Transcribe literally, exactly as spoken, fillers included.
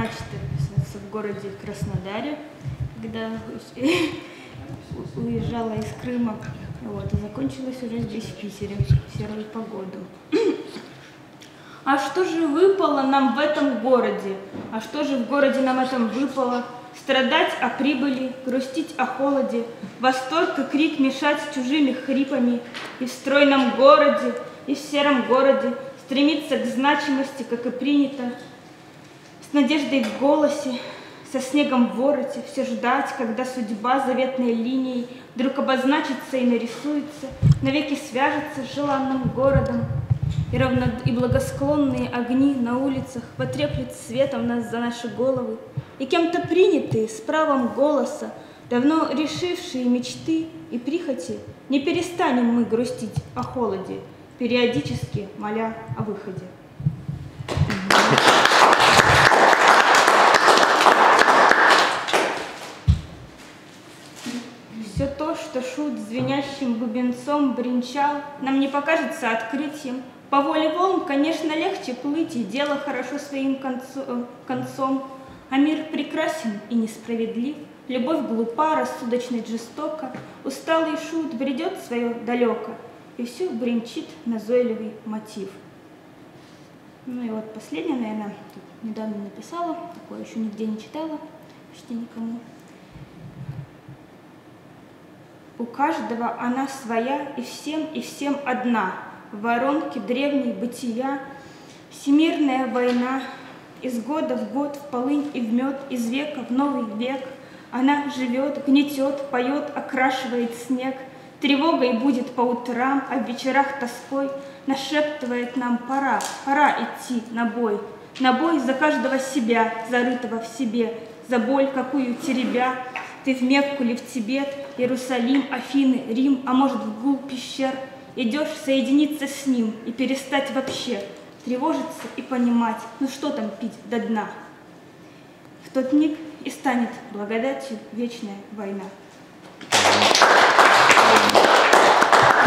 начато в городе Краснодаре, когда уезжала из Крыма, вот, и закончилась уже здесь, в Питере, в серую погоду. А что же выпало нам в этом городе? А что же в городе нам этом выпало? Страдать о прибыли, грустить о холоде, восторг и крик мешать с чужими хрипами, и в стройном городе, и в сером городе стремиться к значимости, как и принято, с надеждой в голосе, со снегом в вороте, все ждать, когда судьба заветной линией вдруг обозначится и нарисуется, навеки свяжется с желанным городом, и, равно... и благосклонные огни на улицах потреплют светом нас за наши головы, и кем-то принятые с правом голоса, давно решившие мечты и прихоти, не перестанем мы грустить о холоде, периодически моля о выходе. Все то, что шут звенящим бубенцом бренчал, нам не покажется открытием. По воле волн, конечно, легче плыть, и дело хорошо своим концу, концом. А мир прекрасен и несправедлив, любовь глупа, рассудочность жестока, усталый шут бредет свое далеко, и все бренчит назойливый мотив. Ну и вот последнее, наверное, недавно написала, такое еще нигде не читала, почти никому. У каждого она своя, и всем, и всем одна. В воронке древней бытия всемирная война. Из года в год, в полынь и в мед, из века в новый век. Она живет, гнетет, поет, окрашивает снег. Тревогой будет по утрам, а в вечерах тоской нашептывает нам: пора, пора идти на бой. На бой за каждого себя, зарытого в себе, за боль, какую теребя. Ты в Мекку ли в Тибет, Иерусалим, Афины, Рим, а может в гул пещер, идешь соединиться с ним и перестать вообще тревожиться и понимать, ну что там пить до дна. В тот миг и станет благодатью вечная война.